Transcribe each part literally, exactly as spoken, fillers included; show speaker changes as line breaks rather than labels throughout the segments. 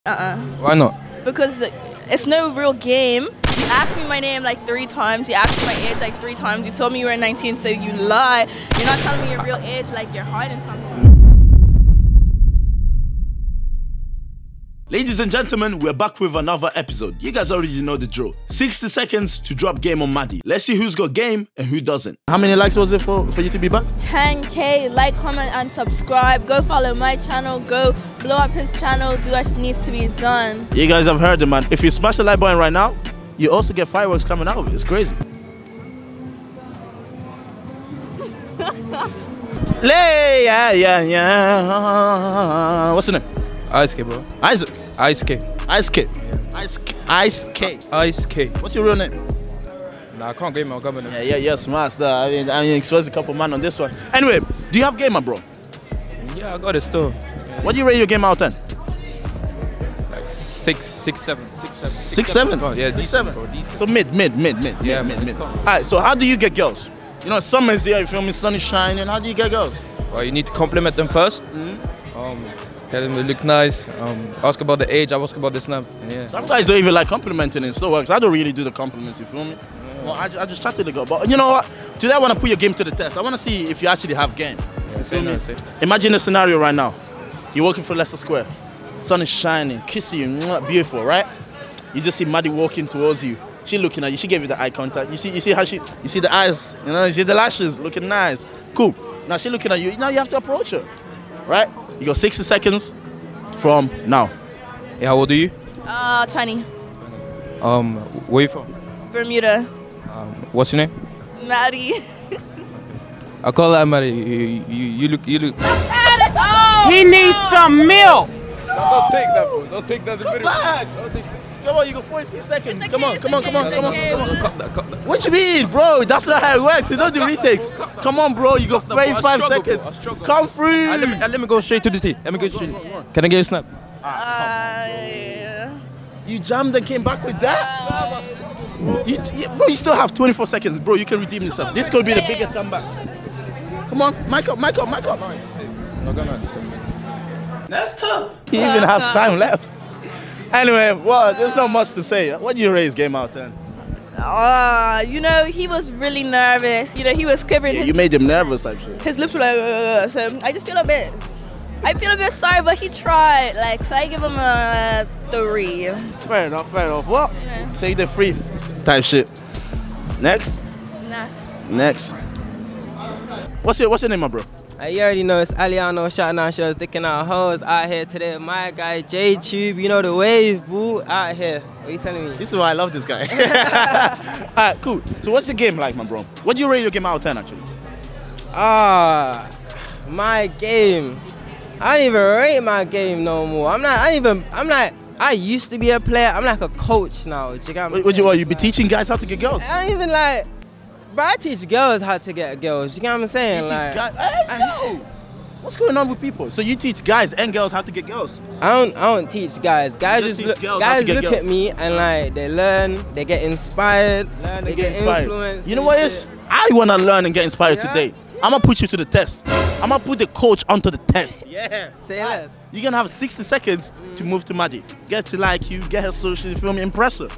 Uh-uh.
Why not?
Because it's no real game. You asked me my name like three times. You asked me my age like three times. You told me you were nineteen, so you lie. You're not telling me your real age, like you're hiding something.
Ladies and gentlemen, we're back with another episode. You guys already know the drill. sixty seconds to drop game on Maddie. Let's see who's got game and who doesn't. How many likes was it for, for you to be back?
ten K, like, comment and subscribe. Go follow my channel. Go blow up his channel. Do what needs to be done.
You guys have heard it, man. If you smash the like button right now, you also get fireworks coming out of it. It's crazy. Lay, yeah, yeah, yeah. What's the name?
Ice K, bro.
Isaac.
Ice K.
Ice K. Ice K. Ice K.
Ice K.
What's your real name?
Nah, I can't get my governor.
Yeah, yeah, yeah, smart stuff. I mean, I mean, exposed a couple man on this one. Anyway, do you have gamer, bro?
Yeah, I got it still.
What do you rate your game out of ten?
Like six, six, seven, six, seven.
Six, seven?
Yeah,
Six,
decent,
seven.
bro, decent.
So mid, mid, mid, mid.
Yeah,
mid,
man,
mid,
it's
mid.
calm.
Alright, so how do you get girls? You know, summer's here, you feel me? Sun is shining. How do you get girls?
Well, you need to compliment them first.
Mm-hmm.
Um, tell them they look nice. Um, ask about the age. I ask about the snap. Yeah.
Some guys don't even like complimenting, it still works. I don't really do the compliments, you feel me? Yeah. Well, I, I just chatted the girl. But you know what? Today I want to put your game to the test. I want to see if you actually have game.
Yeah,
You
say
feel
no,
me?
say.
Imagine a scenario right now. You're working for Leicester Square. Sun is shining, kissing you, mwah, beautiful, right? You just see Maddie walking towards you. She looking at you. She gave you the eye contact. You see, you see how she, you see the eyes, you know, you see the lashes, looking nice, cool. Now she looking at you. Now you have to approach her, right? You got sixty seconds from now.
Yeah, how old are you?
Uh, twenty.
Um, where you from?
Bermuda.
Um, what's your name?
Maddie.
I call that Maddie. You, you, you look, you look.
He needs some milk.
Don't take that, bro. Don't take that.
Come back. Come on, you got forty seconds.
It's
Come on,
okay,
come on,
it's
come on,
okay,
come on,
it's
come on.
okay.
Cut that, cut that.
What you mean, bro? That's not how it works. You don't do retakes. Come on, bro. You got
bro, I
thirty-five
struggle, bro.
seconds.
I struggle.
Come through.
Uh, let, me, uh, let me go straight to the T. Let me go straight. Can I get a snap?
Uh,
You jammed and came back with that? You, you, bro, you still have twenty-four seconds. Bro, you can redeem yourself. This could be the biggest comeback. Come on, mic up, mic up, mic up.
Not gonna
That's tough. He even has time left. Anyway, well, there's not much to say. What do you rate his game out of ten?
uh, you know, he was really nervous. You know, he was quivering.
Yeah,
his,
you made him nervous, type shit.
his lips were like, uh, so I just feel a bit, I feel a bit sorry, but he tried. Like, so I give him a three.
Fair enough, fair enough. Well,
Yeah.
take the free type shit. Next,
Nah.
next. What's your What's your name, my bro?
Uh, you already know it's Aliano shouting out shows, sticking out hoes out here today. My guy J-Tube, you know the wave, boo, out here. What are you telling me?
This is why I love this guy. Alright, cool. So what's the game like, my bro? What do you rate your game out of ten, actually?
Ah, my game. I don't even rate my game no more. I'm not, I don't even, I'm like, I used to be a player. I'm like a coach now. Do you get what I'm
What, what you
saying?
what, you be
Like,
teaching guys how to get girls?
I don't even like, but I teach girls how to get girls. You get what I'm saying?
You
Like,
teach guys. Hey,
I-
yo! What's going on with people? So you teach guys and girls how to get girls?
I don't, I don't teach guys. Guys
just
just,
teach
look,
girls how to
guys
get
look
girls.
at me and like they learn, they get inspired,
Learn
they
and get
get
inspired.
influenced.
You know
and
what
shit.
is? I wanna learn and get inspired
Yeah?
today. I'm gonna put you to the test. I'm gonna put the coach onto the test.
Yeah, say less.
You're gonna have sixty seconds to move to Maddie. Get to like you, get her social, you feel me? Impress her.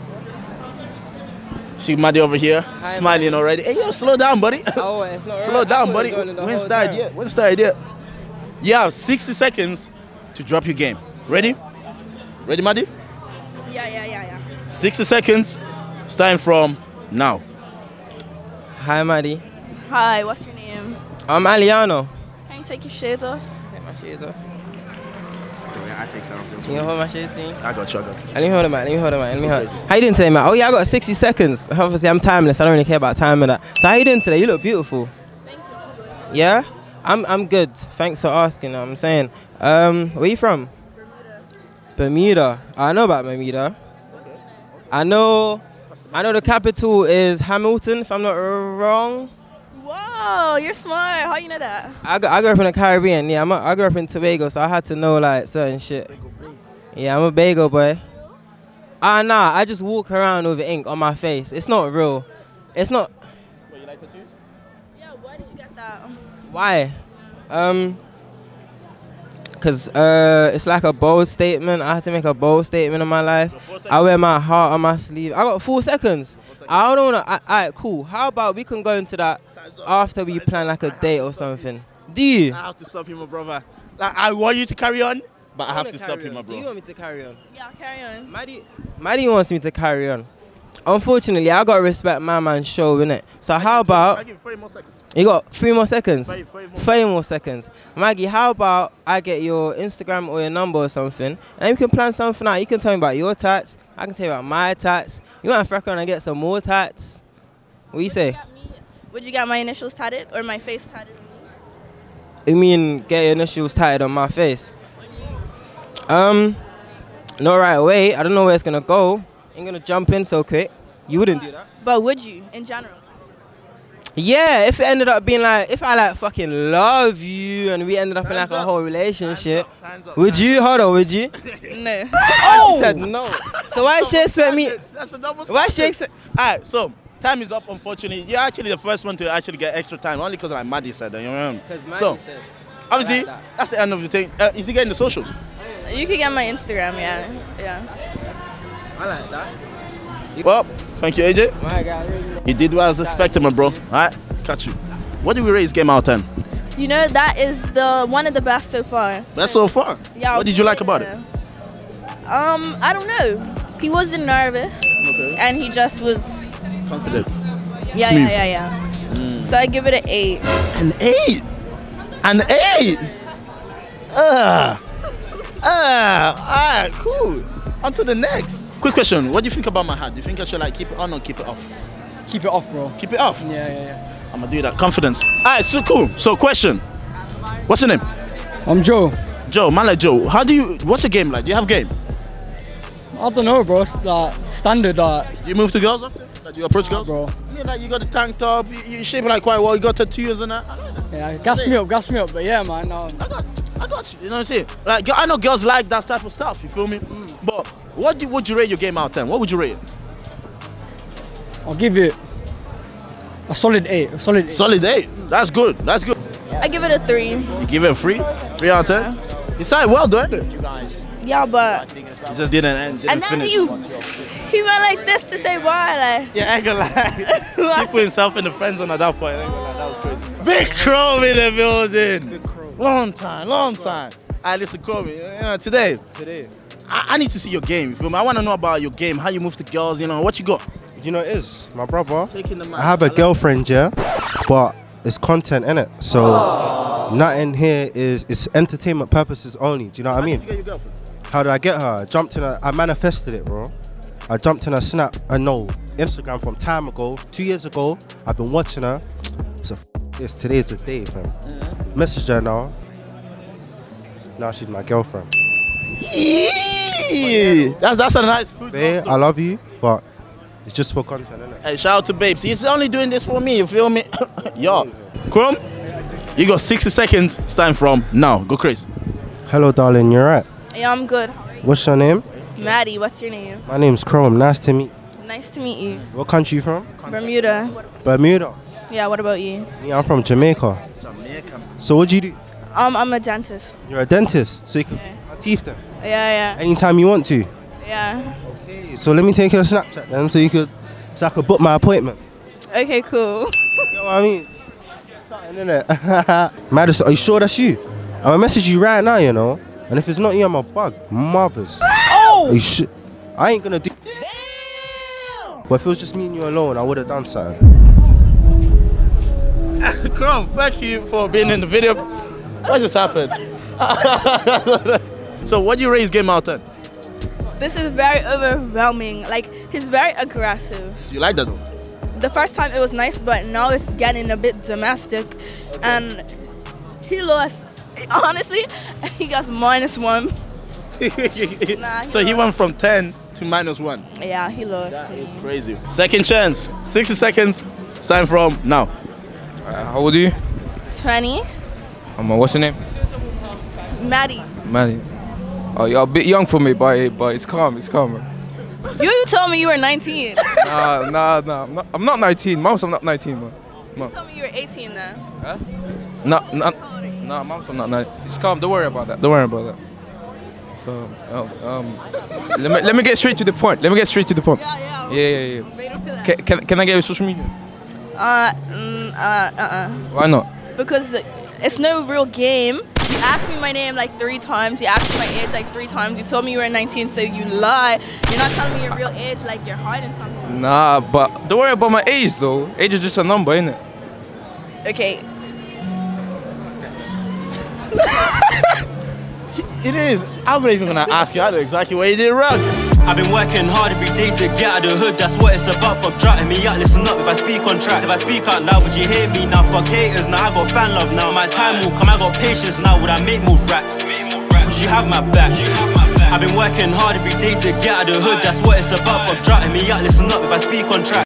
See Maddie over here, smiling already. Hey, yo, slow down, buddy.
Oh, it's not
Slow
right.
down,
I
buddy.
thought it was going the
When's
whole
the
time.
idea? When's the idea? You have sixty seconds to drop your game. Ready? Ready, Maddie?
Yeah, yeah, yeah, yeah.
sixty seconds, starting from now.
Hi, Maddie.
Hi, what's your name?
I'm Aliano.
Can you take your shades off?
Take my shades off.
I take care of this
You can hold my shades, see?
I got you, I got you.
Let me hold it, man. Let me hold it, man. Let me hold it. How you doing today, man? Oh, yeah, I got sixty seconds. Obviously, I'm timeless. I don't really care about time and that. So, how you doing today? You look beautiful.
Thank you.
Yeah? I'm I'm good. Thanks for asking. You know what I'm saying. Um, where you from? Bermuda. I know about Bermuda. I know. I know the capital is Hamilton, if I'm not wrong.
Whoa, you're smart. How you know that?
I grew, I grew up in the Caribbean. Yeah, I'm a, I grew up in Tobago, so I had to know like certain shit. Yeah, I'm a bagel boy. Ah, nah. I just walk around with ink on my face. It's not real. It's not.
What, you like tattoos?
Yeah, why did you get that?
Why? Um. Cause uh, it's like a bold statement. I have to make a bold statement in my life. I wear my heart on my sleeve. I got four seconds. I don't know. Alright, cool. How about we can go into that after we plan like a date or something? Do you?
I have to stop you, my brother. Like, I want you to carry on, but I have to stop you, my
Do you
bro.
want me to carry on?
Yeah, carry on.
Maddie, Maddie wants me to carry on. Unfortunately, I gotta respect my man's show, innit? So how
I
about
give you thirty more seconds.
you got three more seconds?
Thirty, thirty more.
thirty more seconds. Maggie, how about I get your Instagram or your number or something, and we can plan something out. You can tell me about your tats. I can tell you about my tats. You want to freck on and get some more tats? What do you say?
Got me- Would you get my initials tatted or my face tatted?
You mean get your initials tatted on my face? Um, no right away. I don't know where it's gonna go. Ain't gonna jump in so quick. You wouldn't do that.
But would you, in general?
Yeah, if it ended up being like, if I like fucking love you and we ended up in like
Time's
a
up.
whole relationship,
Time's up, time's up,
would
time's
you? Hold on, would you?
No.
Oh, she said no. So why she expect me?
That's a double
Why she
standard.
expect?
Alright, so time is up. Unfortunately, you're actually the first one to actually get extra time, only because like Maddie said that. You know. So obviously,
that.
that's the end of the thing. Uh, is he getting the socials?
You could get my Instagram, yeah. Yeah.
I like that.
Well, thank you, A J.
My guy, really.
You did what I was expecting, my bro. Alright, catch you. What did we rate his game out of ten?
You know, that is the one of the best so far.
That's so far.
Yeah.
What did you like about it?
Um, I don't know. He wasn't nervous,
Okay.
and he just was.
Confident.
Yeah,
Smooth.
yeah, yeah, yeah. So I give it an eight.
An eight. An eight. Ah. Ah. Alright, cool. On to the next. Quick question. What do you think about my hat? Do you think I should like keep it on or keep it off?
Keep it off, bro.
Keep it off.
Yeah, yeah, yeah.
I'm gonna do that. Confidence. Alright, so cool. So question. What's your name?
I'm Joe.
Joe, man like Joe. How do you what's your game like? Do you have game?
I don't know, bro. It's like standard, uh,
Do you move to girls often? Like, do you approach girls?
bro.
Yeah, like you got the tank top, you, you shape like quite well, you got tattoos and that.
Yeah, gas me up, gas me up. But yeah, man. Um,
I got I got you, you know what I'm saying? Like I know girls like that type of stuff, you feel me? But what do, would you rate your game out of ten? What would you rate it?
I'll give it a solid eight. A solid eight.
Solid eight. That's good. That's good.
I give it a three.
You give it a three? Three out of ten? You started well, don't it? You
Yeah, but
just didn't end, didn't
and then
finish.
he he went like this to say bye, like.
Yeah, I ain't gonna lie. He put himself in the friend zone at that point. I ain't gonna lie, that was crazy. Big Chrome in the building. Big Chrome. Long time, long time. Alright, listen, Chrome, you know, today,
Today,
I, I need to see your game. You feel me? I want to know about your game, how you move to girls, you know, what you got.
you know it is my brother.
Taking the mic.
I have a girlfriend, yeah, but it's content in it. So nothing here is it's entertainment purposes only. Do you know what I
How
mean?
did you get your girlfriend?
How did I get her? I jumped in her, I manifested it, bro. I jumped in her Snap, I know, Instagram from time ago, two years ago. I've been watching her. So f this, today's the day, fam. Message her now. Now she's my girlfriend.
Yeah. That's that's a nice. Good
Babe,
story.
I love you, but it's just for content, innit?
Hey, shout out to Babes. He's only doing this for me, you feel me? Yo, Chrome, you got sixty seconds starting from now. Go crazy.
Hello, darling, you're right.
Yeah, I'm good.
What's your name?
Maddie, what's your name?
My name's Chrome. Nice to meet.
Nice to meet you.
What country you from?
Bermuda.
Bermuda.
Yeah, what about you?
Me, I'm from Jamaica. So what do you do?
Um, I'm a dentist.
You're a dentist, so you can fix my teeth then.
Yeah,
Anytime you want to.
yeah, yeah.
Okay, so let me take your Snapchat then, so you could, so I could book my appointment.
Okay, cool.
You know what I mean? Something in it. Madison, are you sure that's you? I'm gonna message you right now, you know. And if it's not you, I'm a bug. Mothers.
Oh!
Are you sure? I ain't gonna do. But if it was just me and you alone, I would have done something.
Chrome, thank you for being in the video. What just happened? So, what do you rate his game out of ten?
This is very overwhelming. Like, he's very aggressive.
Do you like that though?
The first time it was nice, but now it's getting a bit domestic. And he lost. Honestly, he got minus one. Nah, he
So he
lost.
went from ten to minus one.
Yeah, he lost.
That is crazy. Second chance. sixty seconds. Starting from now.
Uh, how old are you?
twenty.
Um, what's your name?
Maddie.
Maddie. Oh, you're a bit young for me, but but it's calm. It's calm.
You told me you were nineteen.
Nah, nah, nah. I'm not, I'm not nineteen. Moms, I'm not nineteen, man.
You told me you were eighteen then.
Not, not, Nah, mom's from not nice. It's calm. Don't worry about that. Don't worry about that. So, um, um, let me let me get straight to the point. Let me get straight to the point.
Yeah, yeah.
Yeah, yeah, yeah.
They don't feel that.
Can, can, can I get your social media?
Uh, mm, uh, uh, uh.
Why not?
Because it's no real game. You asked me my name like three times. You asked me my age like three times. You told me you were nineteen, so you lie. You're not telling me your real age, like you're hiding something.
Nah, but don't worry about my age though. Age is just a number, isn't it?
Okay.
It is. I'm not even gonna ask you. I know exactly what you did wrong.
I've been working hard every day to get out of the hood, that's what it's about. Fuck drowning me out, listen up if I speak on tracks. If I speak out loud, would you hear me now? Fuck haters, now I got fan love now. My time will come, I got patience now. Would I make more racks? Would you have my back? I've been working hard every day to get out of the hood, that's what it's about. Fuck drowning me out, listen up if I speak on tracks.